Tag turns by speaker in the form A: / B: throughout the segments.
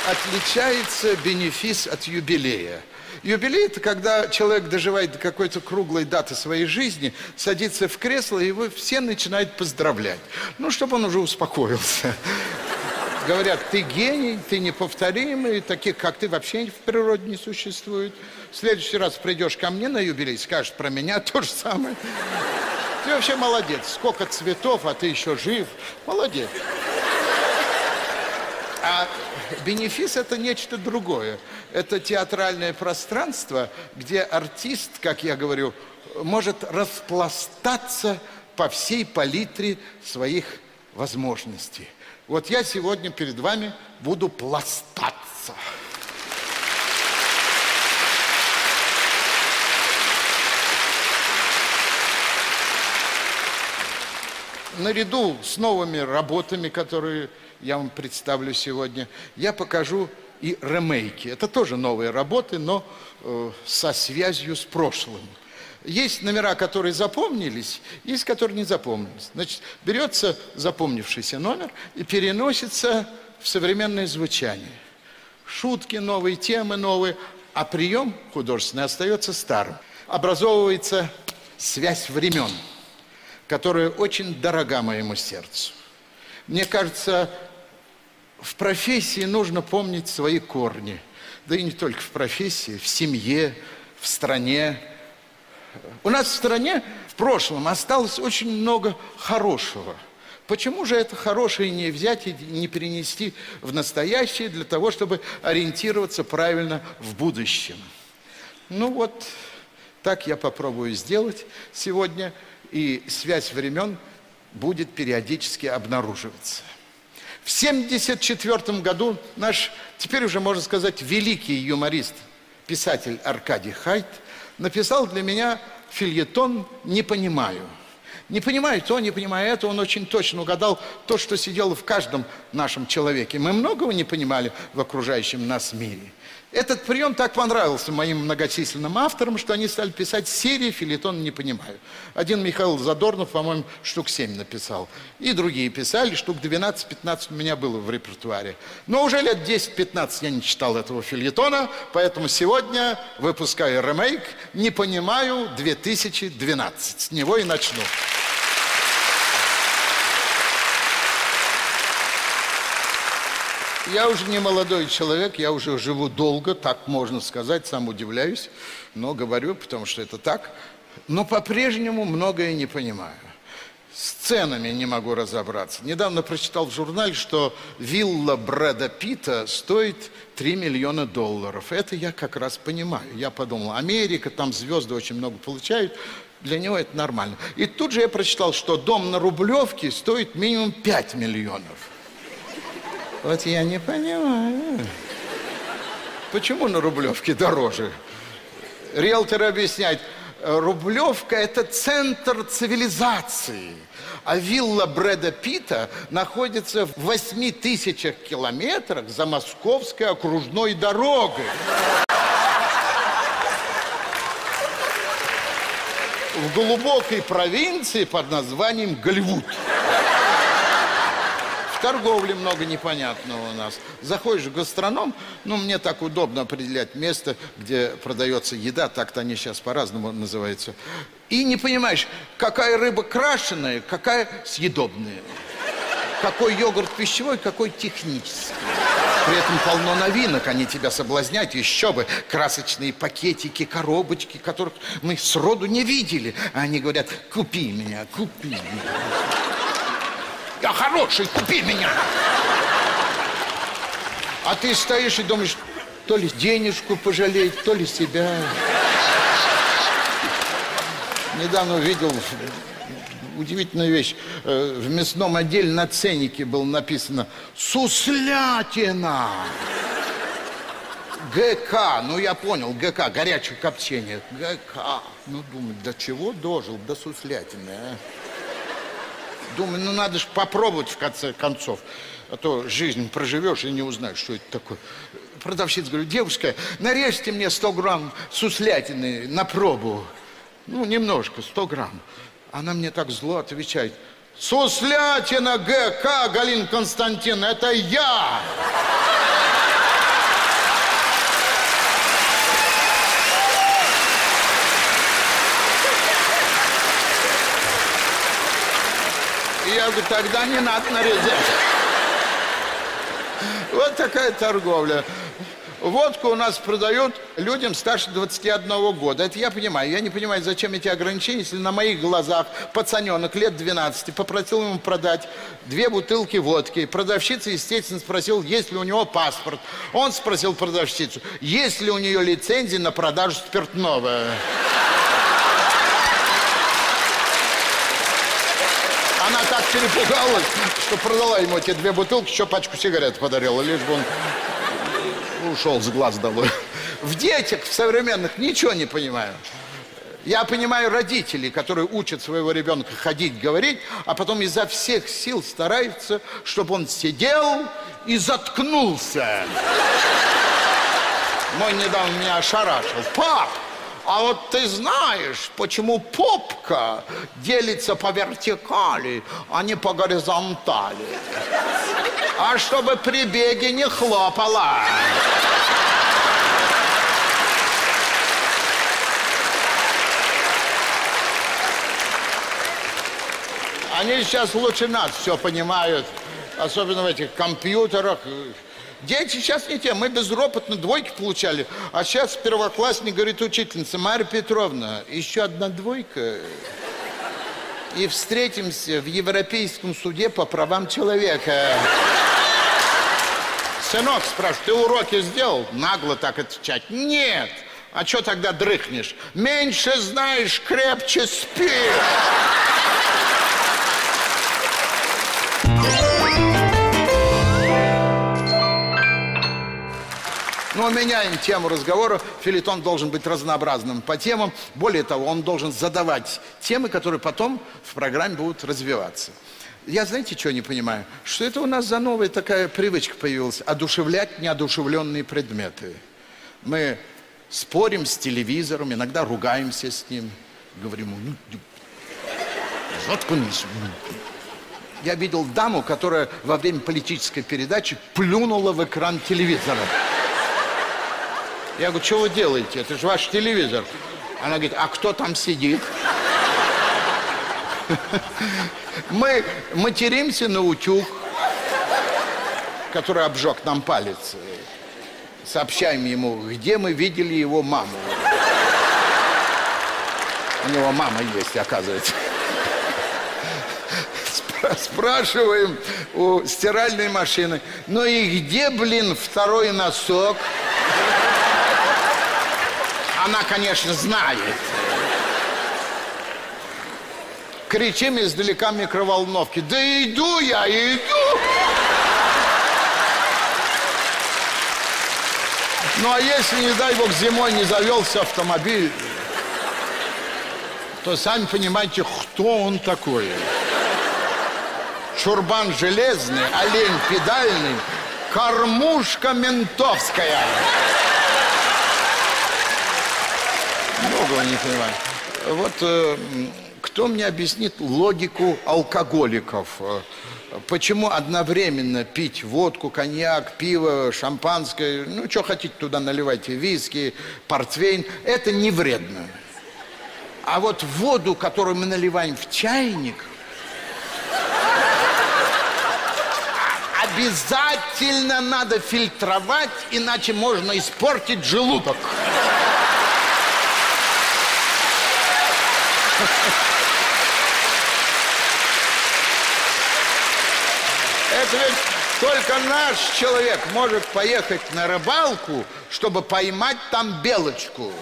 A: отличается бенефис от юбилея? Юбилей – это когда человек доживает до какой-то круглой даты своей жизни, садится в кресло, и его все начинают поздравлять. Ну, чтобы он уже успокоился. Говорят, ты гений, ты неповторимый, таких, как ты, вообще в природе не существует. В следующий раз придешь ко мне на юбилей, скажешь про меня то же самое. Ты вообще молодец. Сколько цветов, а ты еще жив. Молодец. А бенефис – это нечто другое. Это театральное пространство, где артист, как я говорю, может распластаться по всей палитре своих возможностей. Вот я сегодня перед вами буду пластаться. Наряду с новыми работами, которые я вам представлю сегодня, я покажу и ремейки. Это тоже новые работы, но со связью с прошлым. Есть номера, которые запомнились, есть, которые не запомнились. Значит, берется запомнившийся номер и переносится в современное звучание. Шутки новые, темы новые, а прием художественный остается старым. Образовывается связь времен, которая очень дорога моему сердцу. Мне кажется, в профессии нужно помнить свои корни. Да и не только в профессии, в семье, в стране. У нас в стране в прошлом осталось очень много хорошего. Почему же это хорошее не взять и не перенести в настоящее для того, чтобы ориентироваться правильно в будущем? Ну вот, так я попробую сделать сегодня, и связь времен будет периодически обнаруживаться. В 1974 году наш, теперь уже можно сказать, великий юморист, писатель Аркадий Хайт написал для меня фельетон «Не понимаю». Не понимаю то, не понимаю это, он очень точно угадал то, что сидело в каждом нашем человеке. Мы многого не понимали в окружающем нас мире. Этот прием так понравился моим многочисленным авторам, что они стали писать серии фельетон «Не понимаю». Один Михаил Задорнов, по-моему, штук 7 написал. И другие писали, штук 12-15 у меня было в репертуаре. Но уже лет 10-15 я не читал этого фельетона, поэтому сегодня выпускаю ремейк «Не понимаю 2012». С него и начну. Я уже не молодой человек, я уже живу долго, так можно сказать, сам удивляюсь, но говорю, потому что это так. Но по-прежнему многое не понимаю. С ценами не могу разобраться. Недавно прочитал в журнале, что вилла Брэда Питта стоит $3 миллиона. Это я как раз понимаю. Я подумал, Америка, там звезды очень много получают, для него это нормально. И тут же я прочитал, что дом на Рублевке стоит минимум 5 миллионов. Вот я не понимаю, почему на Рублевке дороже? Риэлторы объясняют, Рублевка – это центр цивилизации, а вилла Брэда Питта находится в 8000 километрах за Московской окружной дорогой. В глубокой провинции под названием Голливуд. В торговле много непонятного у нас. Заходишь в гастроном, ну, мне так удобно определять место, где продается еда, так-то они сейчас по-разному называются. И не понимаешь, какая рыба крашеная, какая съедобная. Какой йогурт пищевой, какой технический. При этом полно новинок, они тебя соблазняют, еще бы. Красочные пакетики, коробочки, которых мы сроду не видели. А они говорят, купи меня, купи меня. Я хороший, купи меня. А ты стоишь и думаешь, то ли денежку пожалеть, то ли себя. Недавно увидел удивительную вещь. В мясном отделе на ценнике было написано «Суслятина». ГК, ну я понял, ГК, горячее копчение. ГК. Ну, думаю, до чего дожил, до суслятины, а? Думаю, ну надо же попробовать в конце концов, а то жизнь проживешь и не узнаешь, что это такое. Продавщица говорит, девушка, нарежьте мне 100 грамм суслятины на пробу. Ну, немножко, 100 грамм. Она мне так зло отвечает, суслятина ГК, Галина Константиновна, это я! Я говорю, тогда не надо нарезать. Вот такая торговля. Водку у нас продают людям старше 21 года. Это я понимаю. Я не понимаю, зачем эти ограничения, если на моих глазах пацаненок лет 12 попросил ему продать 2 бутылки водки. Продавщица, естественно, спросил, есть ли у него паспорт. Он спросил продавщицу, есть ли у нее лицензия на продажу спиртного. Она так перепугалась, что продала ему эти 2 бутылки, еще пачку сигарет подарила, лишь бы он ушел с глаз долой. В детях, в современных, ничего не понимаю. Я понимаю родителей, которые учат своего ребенка ходить, говорить, а потом изо всех сил стараются, чтобы он сидел и заткнулся. Мой недавно меня ошарашил. Пап, а вот ты знаешь, почему попка делится по вертикали, а не по горизонтали? А чтобы при беге не хлопала. Они сейчас лучше нас все понимают, особенно в этих компьютерах. Дети сейчас не те, мы безропотно 2 получали, а сейчас первоклассник говорит учительница: Марья Петровна, еще 1 2, и встретимся в Европейском суде по правам человека. Сынок спрашивает, ты уроки сделал? Нагло так отвечать. Нет. А что тогда дрыхнешь? Меньше знаешь, крепче спишь. Но меняем тему разговора. Фельетон должен быть разнообразным по темам. Более того, он должен задавать темы, которые потом в программе будут развиваться. Я, знаете, что не понимаю? Что это у нас за новая такая привычка появилась? Одушевлять неодушевленные предметы. Мы спорим с телевизором, иногда ругаемся с ним. Говорим, заткнись. Я видел даму, которая во время политической передачи плюнула в экран телевизора. Я говорю, что вы делаете? Это же ваш телевизор. Она говорит, а кто там сидит? Мы материмся на утюг, который обжег нам палец. Сообщаем ему, где мы видели его маму. У него мама есть, оказывается. Спрашиваем у стиральной машины, ну и где, блин, 2-й носок? Она, конечно, знает. Кричим издалека микроволновки. Да иду я, иду. Ну, а если, не дай бог, зимой не завелся автомобиль, то сами понимаете, кто он такой. Чурбан железный, олень педальный, кормушка ментовская. Многого не понимаю. Вот кто мне объяснит логику алкоголиков? Почему одновременно пить водку, коньяк, пиво, шампанское, ну, что хотите туда наливайте, виски, портвейн, это не вредно. А вот воду, которую мы наливаем в чайник, обязательно надо фильтровать, иначе можно испортить желудок. Это ведь только наш человек может поехать на рыбалку, чтобы поймать там белочку.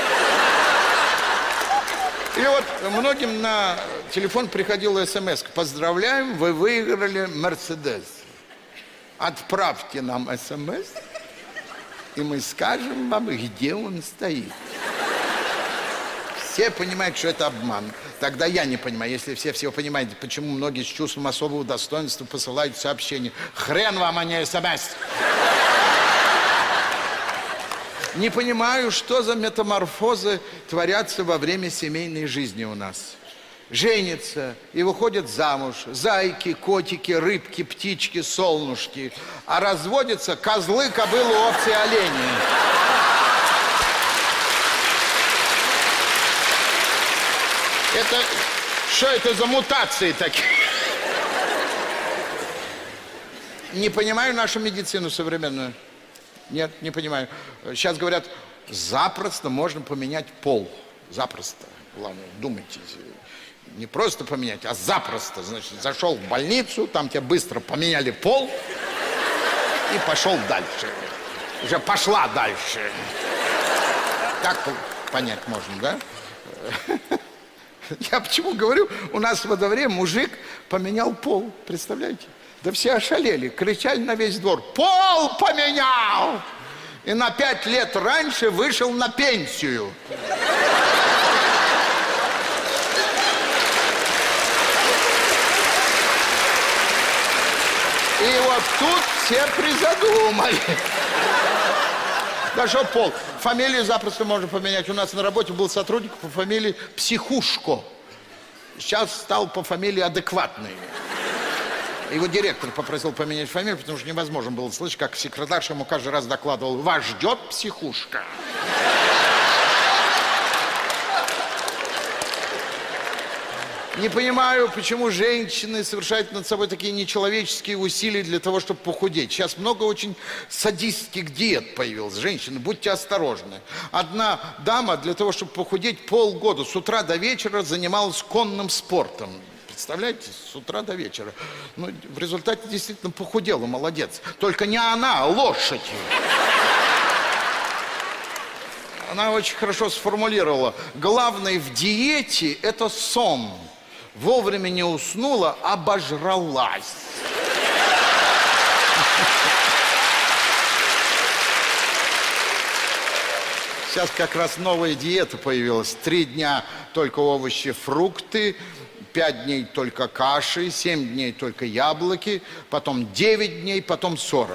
A: Или вот многим на телефон приходила смс: поздравляем, вы выиграли Мерседес. Отправьте нам смс, и мы скажем вам, где он стоит. Все понимают, что это обман. Тогда я не понимаю, если все понимаете, почему многие с чувством особого достоинства посылают сообщения. Хрен вам, а не смс. Не понимаю, что за метаморфозы творятся во время семейной жизни у нас. Женятся и выходят замуж зайки, котики, рыбки, птички, солнышки. А разводятся козлы, кобылы, овцы, олени. Это что это за мутации такие? Не понимаю нашу медицину современную. Нет, не понимаю. Сейчас говорят, запросто можно поменять пол. Запросто. Главное, думайте. Не просто поменять, а запросто. Значит, зашел в больницу, там тебе быстро поменяли пол и пошел дальше. Уже пошла дальше. Так понять можно, да? Я почему говорю, у нас во дворе мужик поменял пол. Представляете? Да все ошалели, кричали на весь двор. Пол поменял! И на 5 лет раньше вышел на пенсию. И вот тут все призадумали. Да что пол? Фамилию запросто можно поменять. У нас на работе был сотрудник по фамилии Психушко. Сейчас стал по фамилии Адекватный. Его директор попросил поменять фамилию, потому что невозможно было слышать, как секретарша ему каждый раз докладывал: вас ждет психушка. Не понимаю, почему женщины совершают над собой такие нечеловеческие усилия для того, чтобы похудеть. Сейчас много очень садистских диет появилось. Женщины, будьте осторожны. Одна дама для того, чтобы похудеть, полгода с утра до вечера занималась конным спортом. Представляете, с утра до вечера. Ну, в результате действительно похудела, молодец. Только не она, а лошадь. Она очень хорошо сформулировала. Главное в диете – это сон. Вовремя не уснула, обожралась. Сейчас как раз новая диета появилась. 3 дня только овощи, фрукты, 5 дней только каши, 7 дней только яблоки, потом 9 дней, потом 40.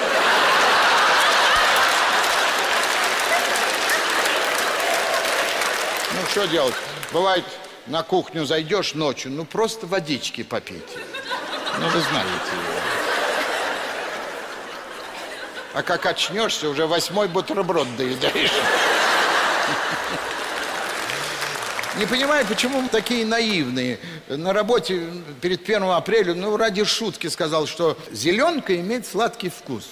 A: Ну, что делать? Бывает, на кухню зайдешь ночью, ну, просто водички попить. Ну, вы знаете. А как очнешься, уже 8-й бутерброд доедаешь. Не понимаю, почему мы такие наивные. На работе перед 1 апреля, ну, ради шутки сказал, что зеленка имеет сладкий вкус.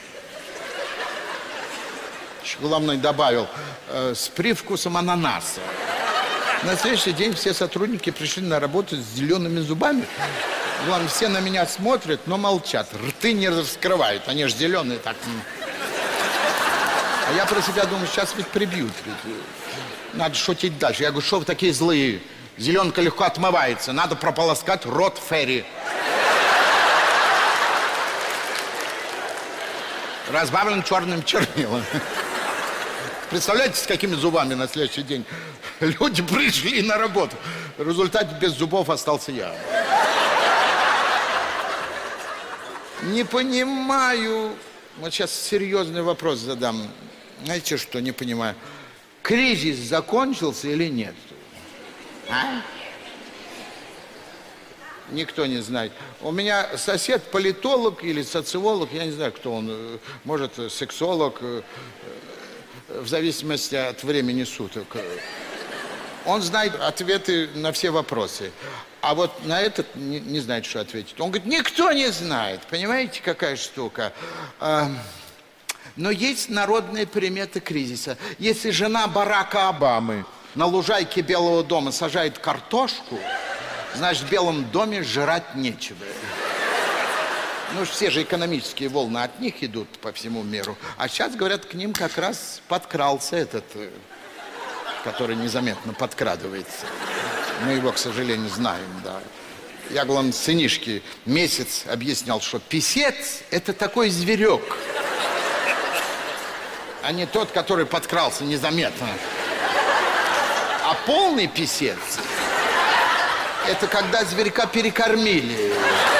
A: Еще главное добавил, с привкусом ананаса. На следующий день все сотрудники пришли на работу с зелеными зубами. Главное, все на меня смотрят, но молчат. Рты не раскрывают, они же зеленые так. А я про себя думаю, сейчас ведь прибьют. Ведь надо шутить дальше. Я говорю, что вы такие злые? Зеленка легко отмывается, надо прополоскать рот Ферри. Разбавлен черным чернилом. Представляете, с какими зубами на следующий день люди пришли на работу. В результате без зубов остался я. Не понимаю. Вот сейчас серьезный вопрос задам. Знаете, что не понимаю? Кризис закончился или нет? А? Никто не знает. У меня сосед политолог или социолог, я не знаю, кто он, может, сексолог, в зависимости от времени суток. Он знает ответы на все вопросы. А вот на этот не знает, что ответить. Он говорит, никто не знает. Понимаете, какая штука? Но есть народные приметы кризиса. Если жена Барака Обамы на лужайке Белого дома сажает картошку, значит, в Белом доме жрать нечего. Ну, все же экономические волны от них идут по всему миру. А сейчас, говорят, к ним как раз подкрался этот, который незаметно подкрадывается. Мы его, к сожалению, знаем, да. Я, главное, сынишке месяц объяснял, что писец – это такой зверек, а не тот, который подкрался незаметно. А полный писец – это когда зверька перекормили.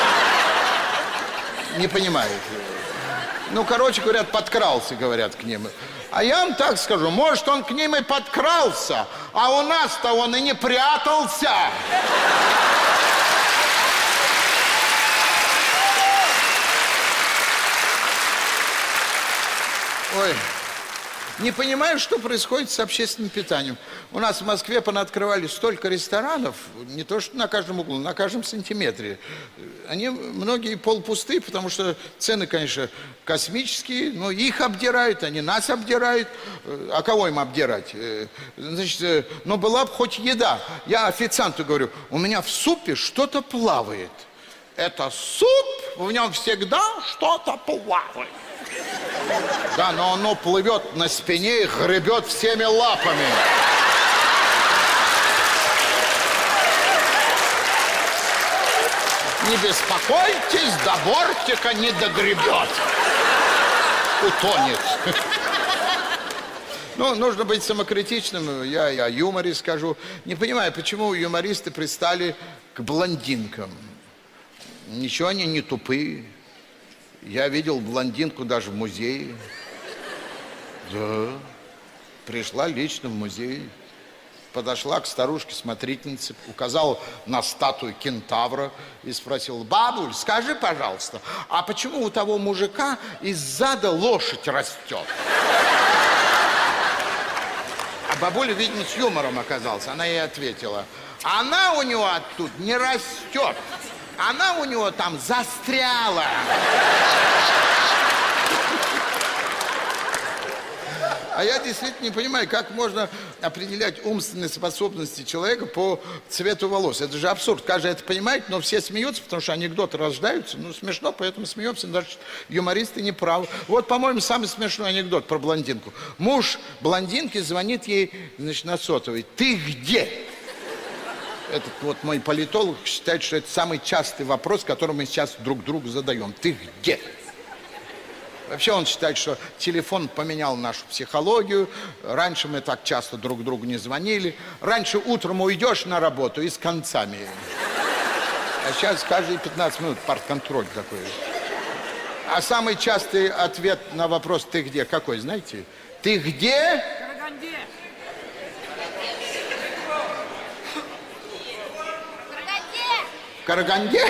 A: Не понимаете. Ну, короче, говорят, подкрался, говорят, к ним. А я вам так скажу, может, он к ним и подкрался, а у нас-то он и не прятался. Ой, Не понимаю, что происходит с общественным питанием. У нас в Москве понаоткрывали столько ресторанов, не то что на каждом углу, на каждом сантиметре. Они многие полупустые, потому что цены, конечно, космические, но их обдирают, они нас обдирают. А кого им обдирать? Значит, но была бы хоть еда. Я официанту говорю, у меня в супе что-то плавает. Это суп, в нем всегда что-то плавает. Да, но оно плывет на спине и гребет всеми лапами. Не беспокойтесь, до бортика не догребет. Утонет. Ну, нужно быть самокритичным. Я о юморе скажу. Не понимаю, почему юмористы пристали к блондинкам. Ничего, они не тупые. Я видел блондинку даже в музее. Да. Пришла лично в музей. Подошла к старушке-смотрительнице, указала на статую кентавра и спросила: бабуль, скажи, пожалуйста, а почему у того мужика из зада лошадь растет? А бабуля, видимо, с юмором оказалась. Она ей ответила: она у него оттуда не растет. Она у него там застряла. А я действительно не понимаю, как можно определять умственные способности человека по цвету волос. Это же абсурд. Каждый это понимает, но все смеются, потому что анекдоты рождаются. Ну, смешно, поэтому смеемся. Даже юмористы не правы. Вот, по-моему, самый смешной анекдот про блондинку. Муж блондинки звонит ей, значит, на сотовый: ты где? Этот вот мой политолог считает, что это самый частый вопрос, который мы сейчас друг другу задаем. Ты где? Вообще он считает, что телефон поменял нашу психологию. Раньше мы так часто друг другу не звонили. Раньше утром уйдешь на работу и с концами. А сейчас каждые 15 минут партконтроль такой. А самый частый ответ на вопрос «ты где?» какой, знаете? Ты где?
B: В Караганде.
A: В Караганде?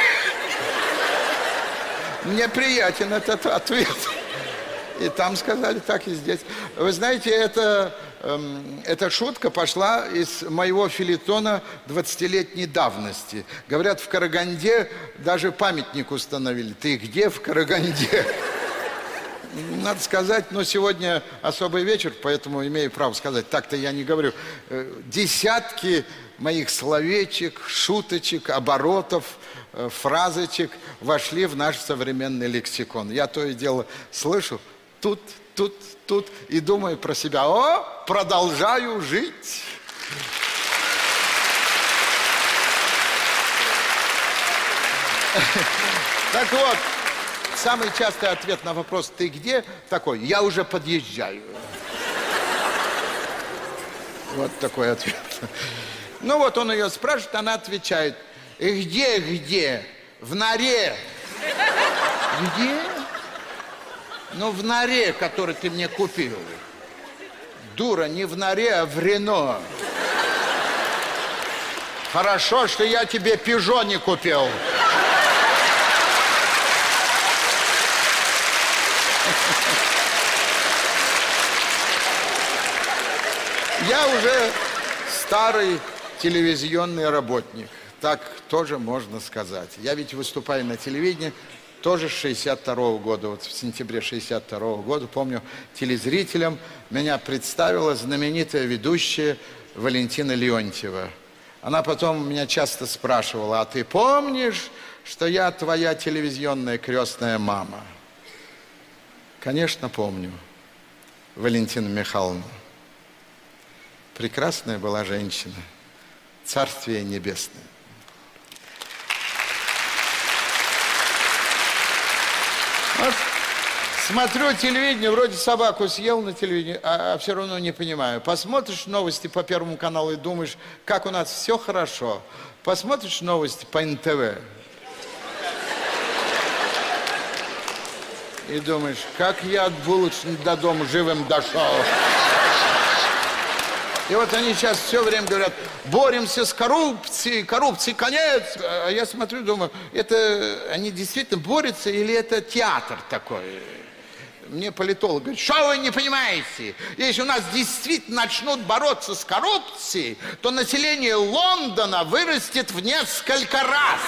A: Мне приятен этот ответ. И там сказали так, и здесь. Вы знаете, эта шутка пошла из моего фельетона 20-летней давности. Говорят, в Караганде даже памятник установили. Ты где в Караганде? Надо сказать, но сегодня особый вечер, поэтому имею право сказать. Так-то я не говорю. Десятки моих словечек, шуточек, оборотов, фразочек вошли в наш современный лексикон. Я то и дело слышу тут, и думаю про себя: о, продолжаю жить. Так вот, самый частый ответ на вопрос «ты где?» такой: я уже подъезжаю. Вот такой ответ. Ну вот он ее спрашивает, она отвечает: где? В норе. Где? Ну, в норе, который ты мне купил. Дура, не в норе, а в Рено. Хорошо, что я тебе Пежо не купил. Я уже старый телевизионный работник. Так тоже можно сказать. Я ведь выступаю на телевидении тоже с 62-го года. Вот в сентябре 62-го года, помню, телезрителям меня представила знаменитая ведущая Валентина Леонтьева. Она потом меня часто спрашивала: а ты помнишь, что я твоя телевизионная крестная мама? Конечно, помню, Валентина Михайловна. Прекрасная была женщина. Царствие небесное. Вот смотрю телевидение, вроде собаку съел на телевидении, а все равно не понимаю. Посмотришь новости по Первому каналу и думаешь, как у нас все хорошо. Посмотришь новости по НТВ и думаешь, как я от булочной до дома живым дошел. И вот они сейчас все время говорят: боремся с коррупцией, коррупции конец. А я смотрю, думаю, это они действительно борются или это театр такой? мне политолог говорит, что вы не понимаете? Если у нас действительно начнут бороться с коррупцией, то население Лондона вырастет в несколько раз.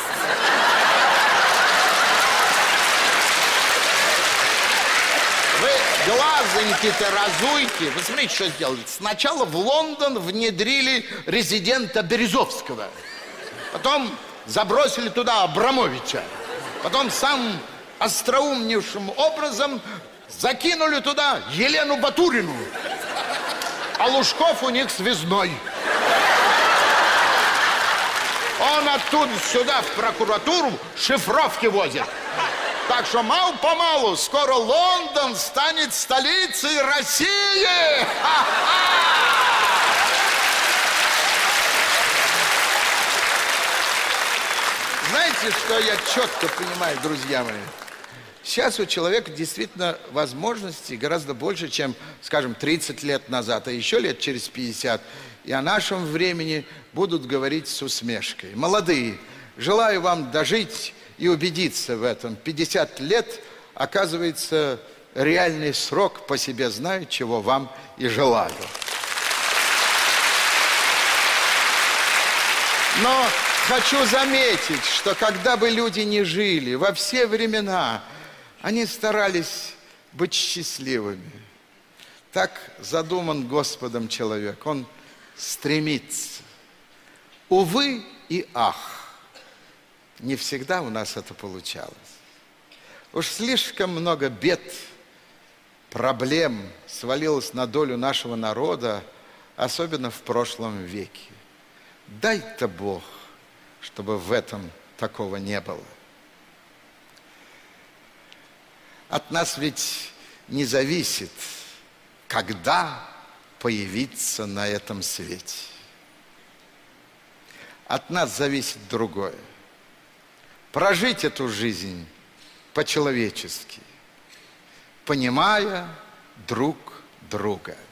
A: Вы глазоньки-то разуйте. Вы смотрите, что сделали. Сначала в Лондон внедрили резидента Березовского. Потом забросили туда Абрамовича. Потом самым остроумнейшим образом закинули туда Елену Батурину. А Лужков у них связной. Он оттуда сюда, в прокуратуру, шифровки возит. Так что мало-помалу скоро Лондон станет столицей России. Знаете, что я четко понимаю, друзья мои? Сейчас у человека действительно возможностей гораздо больше, чем, скажем, 30 лет назад, а еще лет через 50. И о нашем времени будут говорить с усмешкой. Молодые, желаю вам дожить и убедиться в этом. 50 лет, оказывается, реальный срок, по себе знаю, чего вам и желаю. Но хочу заметить, что когда бы люди ни жили, во все времена, они старались быть счастливыми. Так задуман Господом человек, он стремится. Увы и ах. Не всегда у нас это получалось. Уж слишком много бед, проблем свалилось на долю нашего народа, особенно в прошлом веке. Дай-то Бог, чтобы в этом такого не было. От нас ведь не зависит, когда появиться на этом свете. От нас зависит другое. Прожить эту жизнь по-человечески, понимая друг друга.